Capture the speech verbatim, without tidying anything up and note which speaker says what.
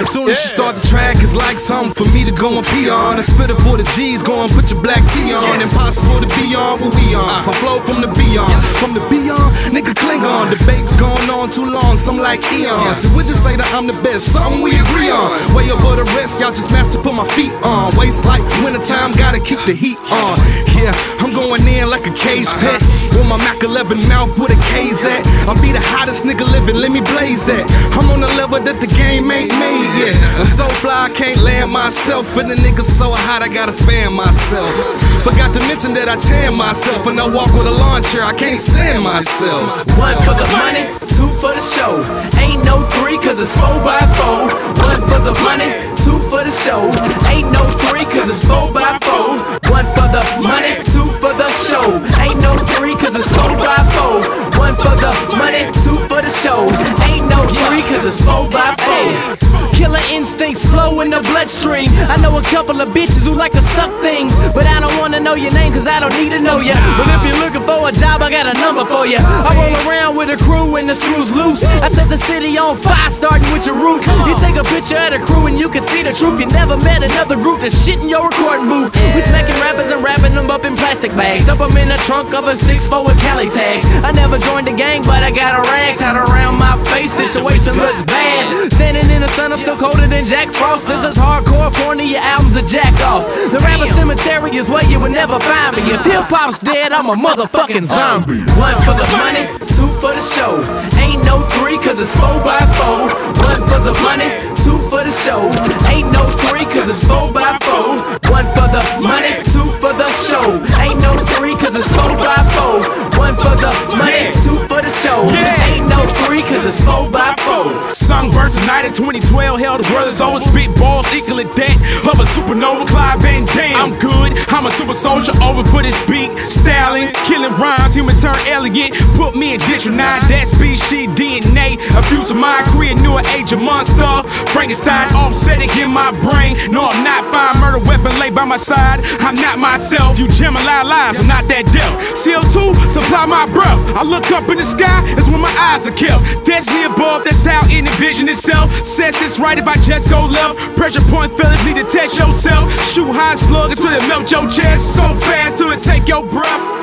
Speaker 1: As soon as you start the track, it's like something for me to go and pee on. I spit it for the G's, go and put your black tee on. Yes. Impossible to be on what we on. Uh. My flow from the beyond, yeah. From the beyond, nigga cling on. Debates going on too long, some like eons. Yeah. So we just say that I'm the best, something we agree on. Way above the rest, y'all just master put my feet on. Waist like wintertime, gotta keep the heat on. Yeah, I'm going in like a cage pet. With my Mac eleven mouth, where the K's at. I'll be the hottest nigga living, let me blaze that. I'm on a level that the game ain't made yet. I'm so fly, I can't land myself. And the nigga so hot, I gotta fan myself. Forgot to mention that I tan myself. And I walk with a lawn chair, I can't stand myself.
Speaker 2: One for the money, two for the show. Ain't no three, cause it's four by four. One for the money, two for the show. Ain't no three, cause it's four by four. One for the money, two for the show. Ain't no three, cause it's four by four. One for the money, two for the show. Ain't no three, cause it's four by four. Killer instincts flow in the bloodstream. I know a couple of bitches who like to suck things, but I don't wanna know your name cause I don't need to know ya. But if you're looking for a job, I got a number for ya. I roll around with a crew and the screws loose. I set the city on fire starting with your roof. You take a picture of the crew and you can see the truth. You never met another group that's shit in your recording booth. We smacking rappers and wrapping them up in plastic bags. Dump them in the trunk of a six four with Cali tags. I never joined the gang, but I got a rag tied around my face. Situation looks bad. Standing in the sun, I'm still colder than Jack Frost. This is hardcore porn to your albums a jack off. The rapper cemetery is where you would never find me. If hip hop's dead, I'm a motherfucking zombie. One for the money, two for the show. Ain't no three, cause it's four by four. One for the money, two for the show. Ain't no three, cause it's four by four. One for the money, two for the show. Ain't no three, cause it's four by four. One for the money, two for the show. Ain't no three, cause it's four by four.
Speaker 3: Sunburst tonight in twenty twelve, hell the world is over. Spit balls equaling that of a supernova. Clive Van Damme. I'm good, I'm a super soldier over for this beat. Styling, killing rhymes, human turn elegant. Put me in District nine, that species D N A. A future mind, create new age of monster. Frankenstein offsetting in my brain. No, I'm not fine, murder weapon laid by my side. I'm not myself, you Gemini lies, I'm not that deaf. C O two, supply my breath. I look up in the sky, it's where my eyes are kept. Destiny above, that's how it envision itself. Says it's right if I just go left. Pressure point fellas need to test yourself. Shoot high slug until it melt your chest. So fast till it take your breath.